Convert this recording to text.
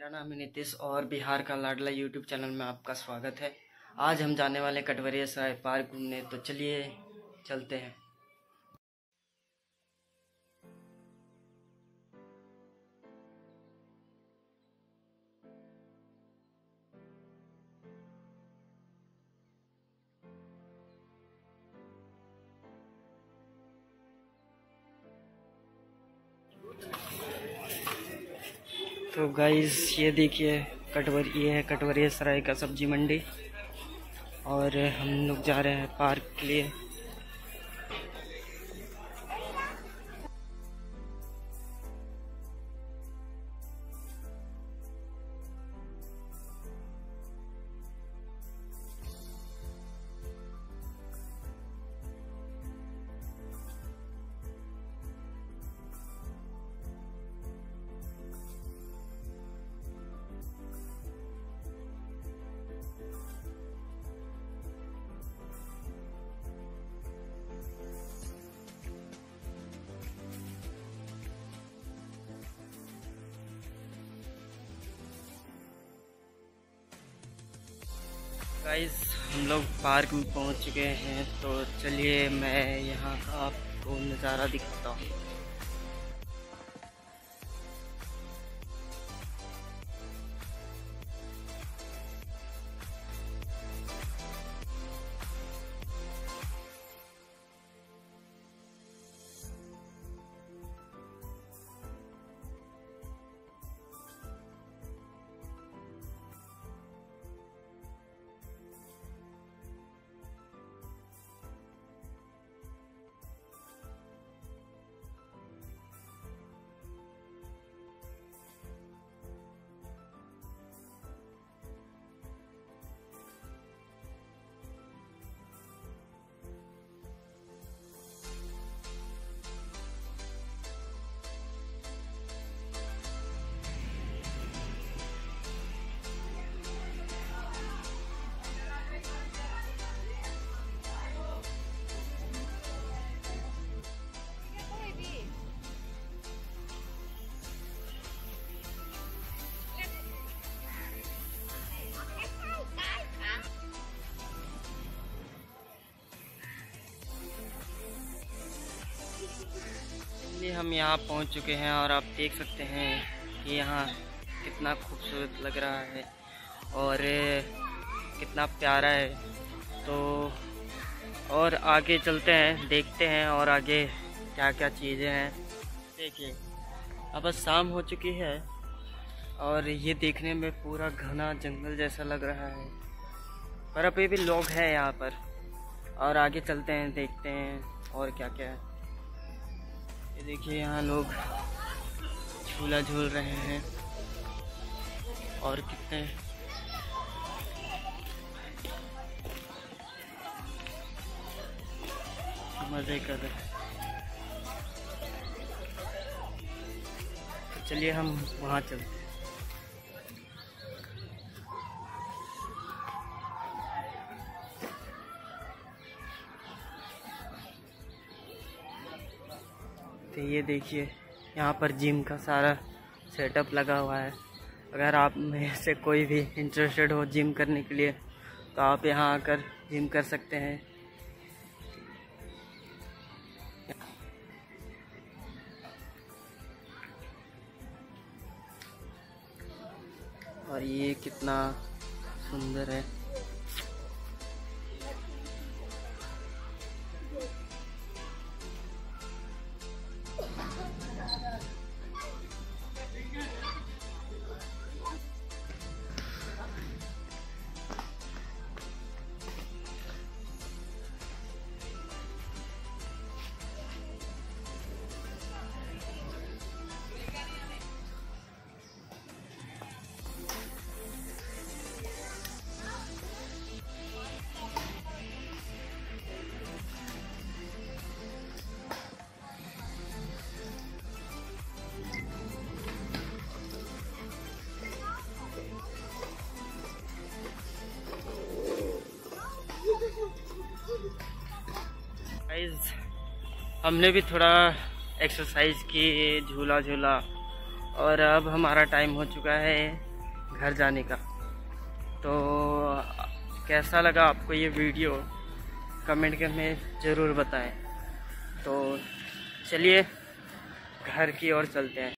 मेरा नाम है नीतीश और बिहार का लाडला यूट्यूब चैनल में आपका स्वागत है। आज हम जाने वाले कटवरिया सराय पार्क घूमने, तो चलिए चलते हैं। तो गाइस ये देखिए ये है कटवरिया सराय का सब्जी मंडी और हम लोग जा रहे हैं पार्क के लिए। गाइस हम लोग पार्क में पहुंच चुके हैं, तो चलिए मैं यहाँ का आपको नज़ारा दिखाता हूँ। हम यहाँ पहुँच चुके हैं और आप देख सकते हैं कि यहाँ कितना खूबसूरत लग रहा है और कितना प्यारा है। तो और आगे चलते हैं, देखते हैं और आगे क्या क्या चीज़ें हैं। देखिए अब बस शाम हो चुकी है और ये देखने में पूरा घना जंगल जैसा लग रहा है, पर अभी भी लोग हैं यहाँ पर। और आगे चलते हैं, देखते हैं और क्या क्या है। ये देखिए यहाँ लोग झूला झूल रहे हैं और कितने मज़े कर रहे हैं। तो चलिए हम वहाँ चलते हैं। तो ये देखिए यहाँ पर जिम का सारा सेटअप लगा हुआ है। अगर आप में से कोई भी इंटरेस्टेड हो जिम करने के लिए तो आप यहाँ आकर जिम कर सकते हैं। और ये कितना सुंदर है। गाइस हमने भी थोड़ा एक्सरसाइज की, झूला झूला, और अब हमारा टाइम हो चुका है घर जाने का। तो कैसा लगा आपको ये वीडियो, कमेंट करके ज़रूर बताएं। तो चलिए घर की ओर चलते हैं।